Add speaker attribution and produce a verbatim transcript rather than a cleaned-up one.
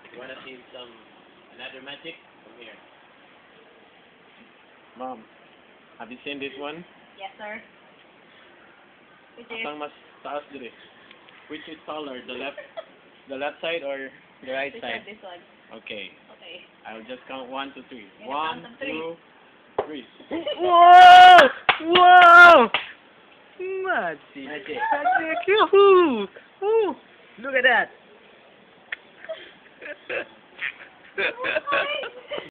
Speaker 1: You wanna see some another magic? Come here.
Speaker 2: Mom, have you seen this one?
Speaker 3: Yes, sir. Which is?
Speaker 2: Asang mas taas dire? Which is taller, the left, the left side or the right
Speaker 3: This
Speaker 2: side?
Speaker 3: one, this one.
Speaker 2: Okay,
Speaker 3: Okay.
Speaker 2: I'll just count one, two, three.
Speaker 3: Yeah,
Speaker 2: One,
Speaker 3: count of three.
Speaker 2: two, three.
Speaker 4: Whoa! Whoa! Magic.
Speaker 2: Magic.
Speaker 4: Magic. Yoo-hoo! Ooh, look at that.